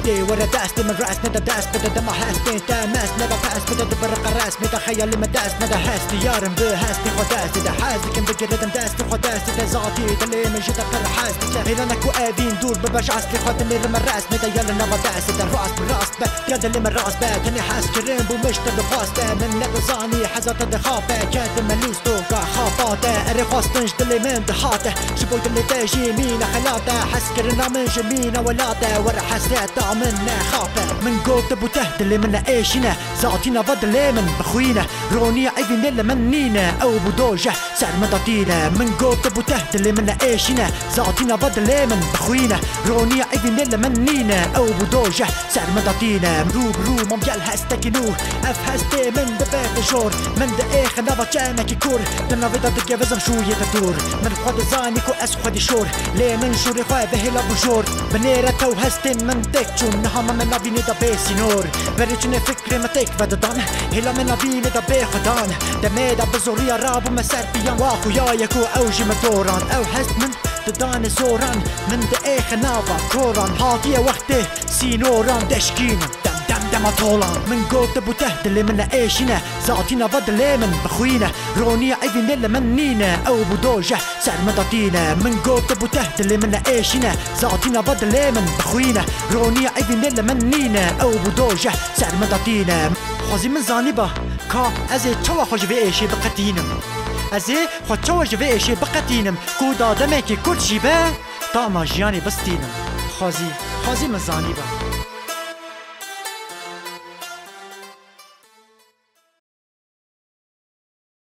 دي ورا داستي من راس مدى داس بدا دم حاستي تاماس نبا فاس بدا دبرق الراس مدى خيال لما داس مدى هاستي يارم بهاستي خداستي دا حازك بقي ردم داستي خداستي دا زغطي دلي من جدا فرحاستي هيلانك وآذين دور بباش عسلي خد اللي رمى الراس مدى يلا نبا داستي دا الراس بالراس با يد اللي من الراس با تاني حاس كريم بومشتر بخواسته من نقصاني حزات دخافه كاتم ملوستو خافاته اري خواستنج دلي من دحاته شبوي دلي تاجي مينا خلاته حسكرنا من جمينا ولاته ورا حسيته منا خافه من قوت ابو تهد اللي منا ايشنا زعطينا بدل من بخوينا روني عيبين اللي منينا او بودوجه سعر مداتينا من قوت ابو تهد اللي منا ايشنا زعطينا بدل من بخوينا روني عيبين اللي منينا او بودوجه سعر مداتينا مروب رو ممجال هستكنوه اف هستي من دبات جور من دقيخ نبا جامك كور دنا بدا تجاوزن شوية تدور من خد زانيك واس خد شور ليه من شوري خواه بهلا بجور بنيرة تو هستين من دكتون نهام من نبيني دا بيسي نور بريجني فكري ما تك بددان هلا من نبيني دا بيخدان دميدا بزوريا رابو مسار بيان واخو يايكو اوجي مدوران او هست من ددان زوران من دقيخ نافا كوران هاتيه وقته سينوران دشكينا دم طولان من قوت ابو تهد اللي منا ايشنا زعطينا بدل من بخوينا روني عيبين اللي منينا او بودوجه سعر مداتينا من قوت ابو تهد اللي منا ايشنا زعطينا بدل من بخوينا روني عيبين اللي منينا او بودوجه سعر مداتينا خوزي من زانبه كا ازي تشوا خوش في ايشي بقتينم ازي خو تشوا في ايشي بقتينم كودا دمكي كل شي با طعم جياني بستينم خوزي من زانبه